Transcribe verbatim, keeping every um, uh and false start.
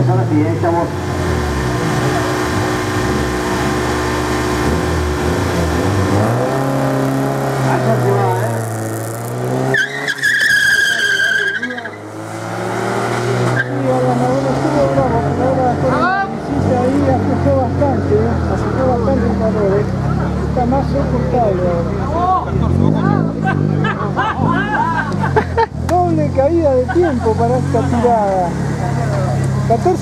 Vamos ahora sí, ahí estamos. Allá se va, ¿eh? Sí, ahora no, no estuvo bravo, pero ahora con la visita ahí aflojó bastante, ¿eh? Aflojó bastante el valor, ¿eh? Está más soportable ahora. Doble caída de tiempo para esta tirada. catorce